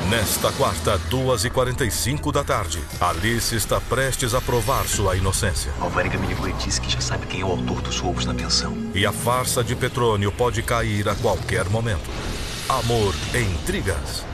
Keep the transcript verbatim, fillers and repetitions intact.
Nesta quarta, duas e quarenta e cinco da tarde, Alice está prestes a provar sua inocência. Alvarenga me ligou e disse que já sabe quem é o autor dos roubos na pensão. E a farsa de Petrônio pode cair a qualquer momento. Amor e intrigas.